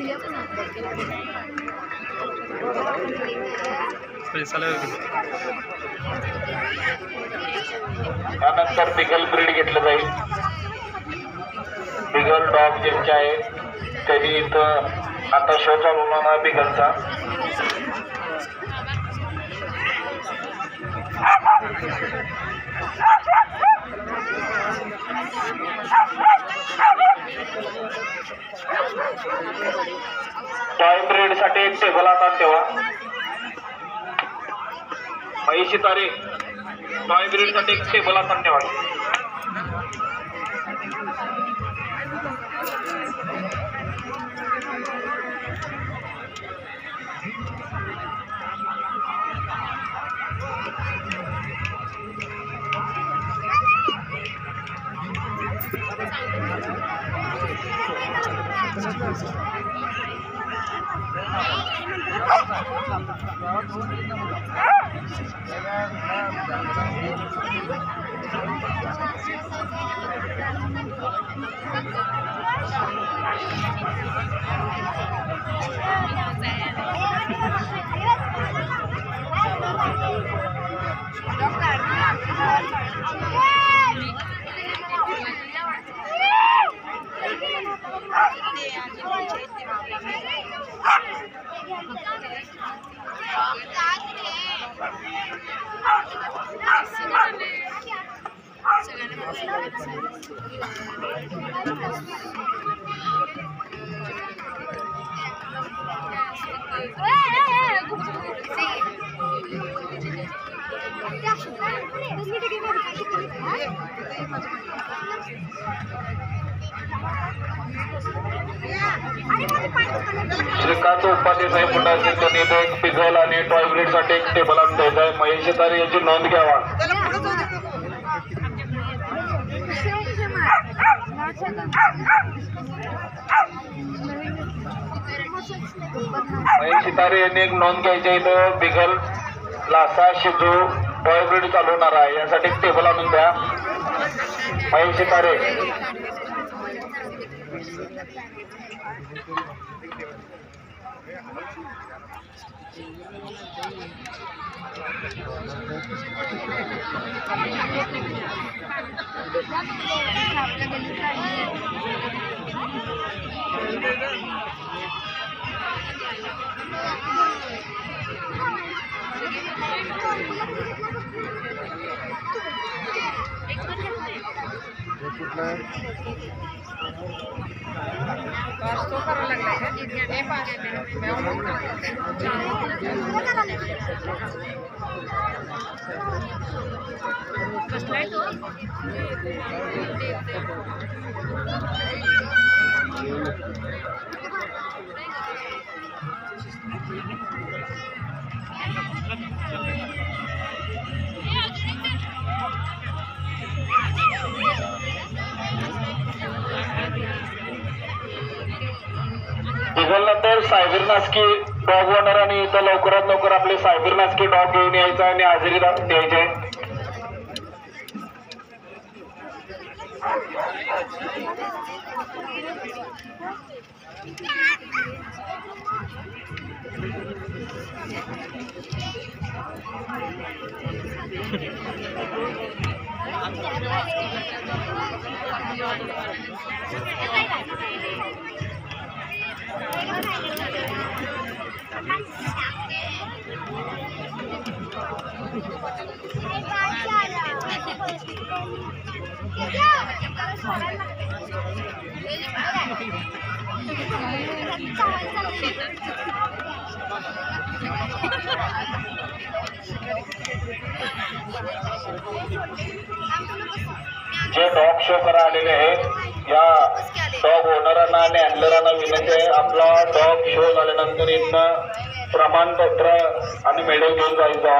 त्यानंतर बिगल ब्रीड घेतलं जाईल. बिगल डॉग ज्यांचे आहे त्यांनी इथं आता शो चालू होणार आहे बिगलचा. टॉय ब्रीड साठी एक टेबल आता ठेवा. महिषी तारे टॉय ब्रीड साठी एक टेबल आता ठेवा. श्रीकांत उपाध्ये साहेब मुंडाचे त्यांनी एक बिगल आणि टॉय ब्रीड साठी एक टेबल आणून द्यायचा आहे. महिषी तारे याची नोंद घ्यावा. महिषी तारे यांनी एक नोंद घ्यायची आहे. इथं बिगल लासा शिजू टॉय ब्रीड चालू होणार आहे. यासाठी एक टेबल आणून द्या. महिषी तारे नंतर सायबर नास्की डॉग ओनर आणि इथं लवकरात लवकर आपले सायबर नास्की डॉग घेऊन यायचा आणि हजेरी द्यायचे. जे डॉग शो करा आलेले आहेत या डॉग ओनरांना आणि हँडलरांना विनंती आहे, आपला डॉग शो झाल्यानंतर इथं प्रमाणपत्र आणि मेडल घेऊन जायचा.